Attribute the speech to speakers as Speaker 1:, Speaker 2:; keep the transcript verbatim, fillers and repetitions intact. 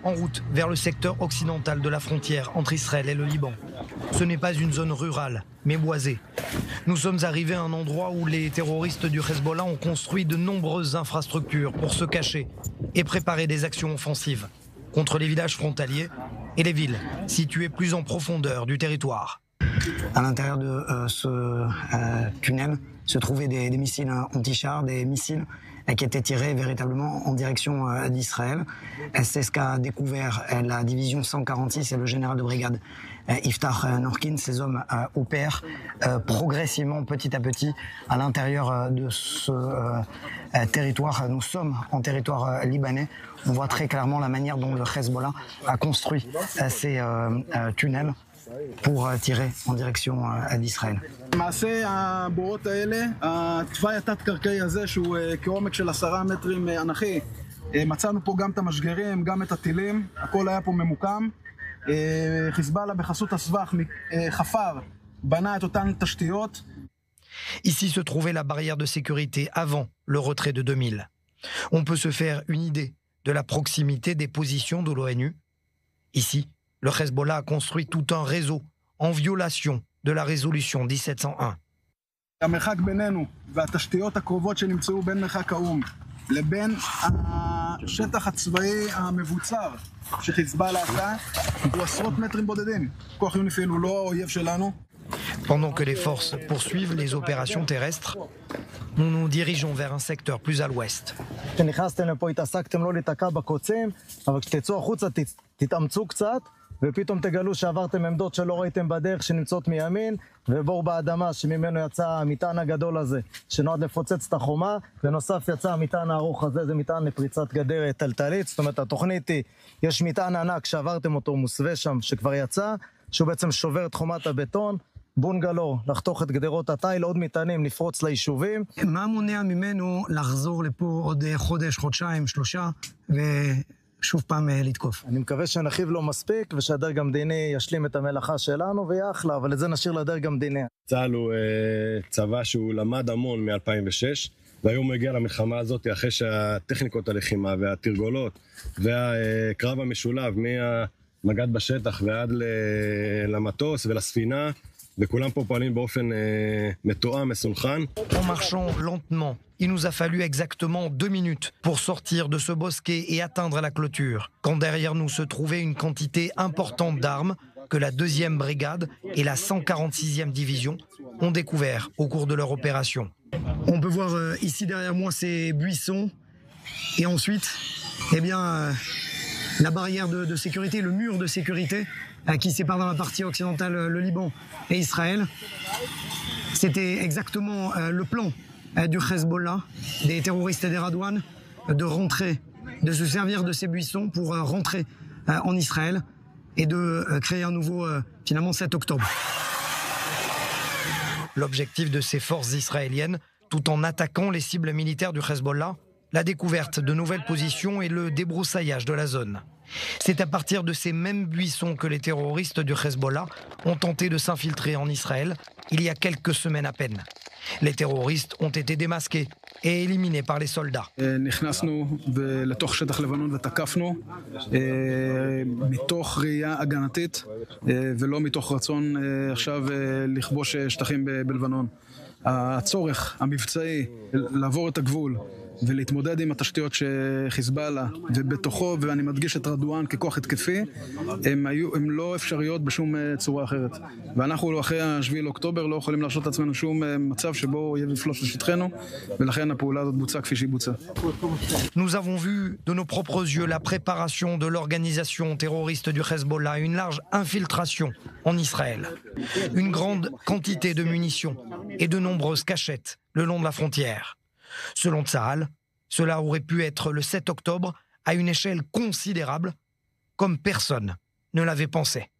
Speaker 1: en route vers le secteur occidental de la frontière entre Israël et le Liban. Ce n'est pas une zone rurale, mais boisée. Nous sommes arrivés à un endroit où les terroristes du Hezbollah ont construit de nombreuses infrastructures pour se cacher et préparer des actions offensives contre les villages frontaliers et les villes situées plus en profondeur du territoire.
Speaker 2: À l'intérieur de euh, ce euh, tunnel se trouvaient des, des missiles anti-chars, des missiles euh, qui étaient tirés véritablement en direction euh, d'Israël. C'est ce qu'a découvert euh, la division cent quarante-six et le général de brigade euh, Iftar euh, Norkin. Ces hommes euh, opèrent euh, progressivement, petit à petit, à l'intérieur euh, de ce euh, euh, territoire. Nous sommes en territoire euh, libanais. On voit très clairement la manière dont le Hezbollah a construit euh, ces euh, euh, tunnels pour tirer en direction d'Israël.
Speaker 3: למעשה הבורות האלה, התוואי התת-קרקעי הזה שהוא כעומק של עשרה מטרים אנכי, מצאנו פה גם את המשגרים, גם את הטילים, הכל היה פה ממוקם. חיזבאללה בחסות הסבך חפר, בנה את אותן תשתיות.
Speaker 1: Ici se trouvait la barrière de sécurité avant le retrait de deux mille. On peut se faire une idée de la proximité des positions de l'ONU. Ici, le Hezbollah a construit tout un réseau en violation de la résolution dix-sept cent un.
Speaker 3: המרחק בינינו והתשתיות הקרובות שנמצאו בין מרחק האום לבין השטח הצבאי המבוצר שחיזבאללה עשה הוא עשרות מטרים בודדים. כוח יוניפיל הוא לא אויב שלנו.
Speaker 1: Pendant que les forces poursuivent les opérations terrestres, nous nous dirigeons vers un secteur plus à l'ouest.
Speaker 4: כשנכנסתם לפה התעסקתם לא להתעקע בקוצים, אבל כשתצאו החוצה תתאמצו קצת, ופתאום תגלו שעברתם עמדות שלא ראיתם בדרך שנמצאות מימין, ובור באדמה שממנו יצא המטען הגדול הזה, שנועד לפוצץ את החומה, ונוסף יצא המטען הארוך הזה, זה מטען לפריצת גדר טלטלית. זאת אומרת, התוכנית היא, יש מטען ענק שעברתם אותו מוסווה שם, שכבר יצא, שהוא בעצם שובר את חומת הבטון, בונגלו, לחתוך את גדרות התיל, עוד מטענים, לפרוץ ליישובים.
Speaker 2: מה מונע ממנו לחזור לפה עוד חודש, חודשיים, שלושה, ושוב פעם לתקוף?
Speaker 4: אני מקווה שנחיב לו מספיק, ושהדרג המדיני ישלים את המלאכה שלנו, ויהיה אחלה, אבל את זה נשאיר לדרג המדיני.
Speaker 5: צה"ל הוא צבא שהוא למד המון מ-אלפיים ושש, והיום הוא הגיע למלחמה הזאת אחרי שהטכניקות הלחימה והתרגולות והקרב המשולב מהמג"ד בשטח ועד למטוס ולספינה, וכולם פה פועלים באופן מתואם, מסונכרן.
Speaker 1: En marchant lentement, il nous a fallu exactement deux minutes pour sortir de ce bosquet et atteindre la clôture, quand derrière nous se trouvait une quantité importante d'armes que la deuxième brigade et la cent quarante-sixième division ont découvert au cours de leur opération.
Speaker 2: On peut voir euh, ici derrière moi ces buissons, et ensuite, eh bien, euh, la barrière de, de sécurité, le mur de sécurité, qui sépare dans la partie occidentale le Liban et Israël. C'était exactement le plan du Hezbollah, des terroristes et des Radouanes, de rentrer, de se servir de ces buissons pour rentrer en Israël et de créer un nouveau, finalement, sept octobre.
Speaker 1: L'objectif de ces forces israéliennes, tout en attaquant les cibles militaires du Hezbollah, la découverte de nouvelles positions et le débroussaillage de la zone. C'est à partir de ces mêmes buissons que les terroristes du Hezbollah ont tenté de s'infiltrer en Israël il y a quelques semaines à peine. Les terroristes ont été démasqués et éliminés par les soldats.
Speaker 3: נכנסנו לתוך שטח לבנון ותקפנו מתוך ראייה הגנתית ולא מתוך רצון עכשיו לכבוש שטחים בלבנון. הצורך המבצעי לעבור את הגבול ולהתמודד עם התשתיות שחיזבאללה ובתוכו, ואני מדגיש את רדואן ככוח התקפי, הם, היו, הם לא אפשריות בשום צורה אחרת. ואנחנו אחרי השביעי לאוקטובר לא יכולים להרשות לעצמנו שום מצב שבו אויב יפלוש לשטחנו, ולכן הפעולה הזאת בוצעה כפי שהיא בוצעה.
Speaker 1: Nous avons vu de nos propres yeux la préparation de l'organisation terroriste du Hezbollah, une large infiltration en Israël, une grande quantité de munitions et de nombreuses cachettes le long de la frontière. Selon Tsahal, cela aurait pu être le sept octobre à une échelle considérable, comme personne ne l'avait pensé.